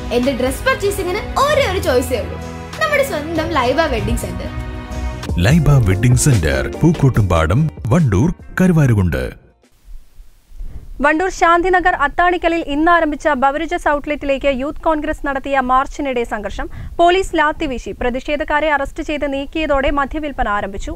എന്റെ ഡ്രസ് പർച്ചേസിംഗിന് ഒരേ ഒരു ചോയ്സേ ഉള്ളൂ, നമ്മുടെ സ്വന്തം Laiba wedding centre. Laiba wedding centre, Pookkottumpadam, Wandoor, Karuvarakundu. Wandoor Shanthinagar അത്താണിക്കലിൽ ഇന്ന് ആരംഭിച്ച ബവറേജസ് ഔട്ട്ലെറ്റിലേക്ക് യൂത്ത് കോൺഗ്രസ് നടത്തിയ മാർച്ചിനിടെ സംഘർഷം. പോലീസ് ലാത്തിവീശി പ്രതിഷേധക്കാരെ അറസ്റ്റ് ചെയ്ത് നീക്കിയതോടെ മദ്യവിൽപ്പന ആരംഭിച്ചു.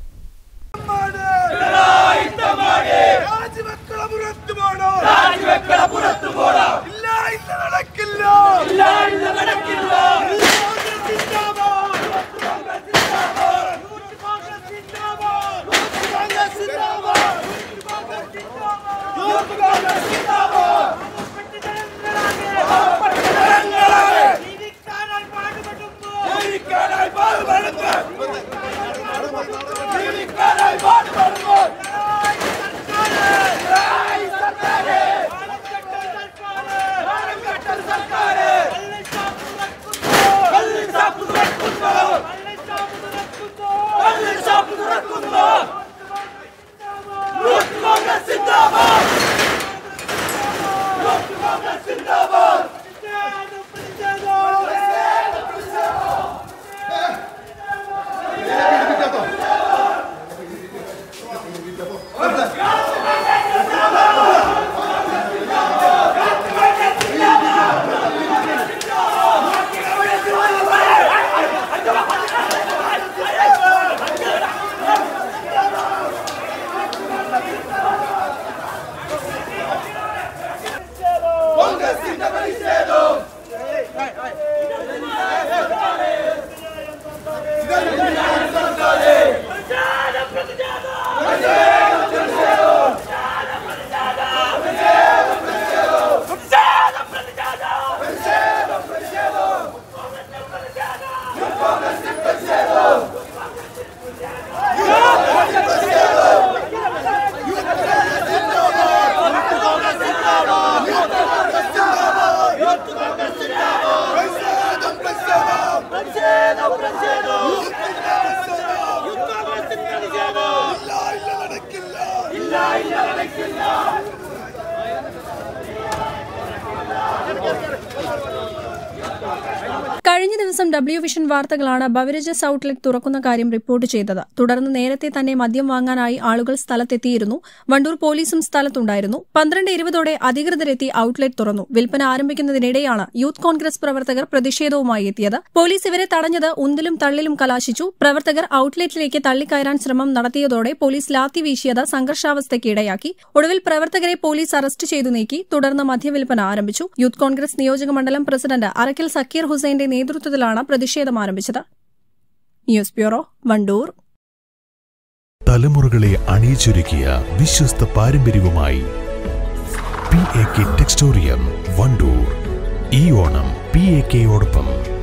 കഴിഞ്ഞ ദിവസം W വിഷൻ വാർത്തകളാണ് ബവറേജസ് ഔട്ട്ലെറ്റ് തുറക്കുന്ന കാര്യം റിപ്പോർട്ട് ചെയ്തത്. തുടർന്ന് നേരത്തെ തന്നെ മദ്യം വാങ്ങാനായി ആളുകൾ സ്ഥലത്തെത്തിയിരുന്നു. വണ്ടൂർ പോലീസും സ്ഥലത്തുണ്ടായിരുന്നു. 12:20 അധികൃതരെത്തി ഔട്ട്ലെറ്റ് തുറന്നു. വിൽപ്പന ആരംഭിക്കുന്നതിനിടെയാണ് യൂത്ത് കോൺഗ്രസ് പ്രവർത്തകർ പ്രതിഷേധവുമായി എത്തിയത്. പോലീസ് ഇവരെ തടഞ്ഞത് ഉന്തിലും തള്ളിലും കലാശിച്ചു. പ്രവർത്തകർ ഔട്ട്ലെറ്റിലേക്ക് തള്ളിക്കയറാൻ ശ്രമം നടത്തിയതോടെ പോലീസ് ലാത്തി വീശിയത് സംഘർഷാവസ്ഥയ്ക്ക് ഇടയാക്കി. ഒടുവിൽ പ്രവർത്തകരെ പോലീസ് അറസ്റ്റ് ചെയ്തു നീക്കി. തുടർന്ന് മദ്യവിൽപ്പന ആരംഭിച്ചു. യൂത്ത് കോൺഗ്രസ് നിയോജക മണ്ഡലം പ്രസിഡന്റ് അറക്കൽ സക്കീർ ഹുസൈന്റെ നേതൃത്വത്തിലാണ് പ്രതിഷേധം ആരംഭിച്ചത്. News bureau, Wandoor. തലമുറകളെ അണിയിച്ചൊരുക്കിയ വിശ്വസ്ത പാരമ്പര്യവുമായി PAK ടെക്സ്റ്റോറിയം, വണ്ടൂർ. ഈ ഓണം PAK യോടൊപ്പം.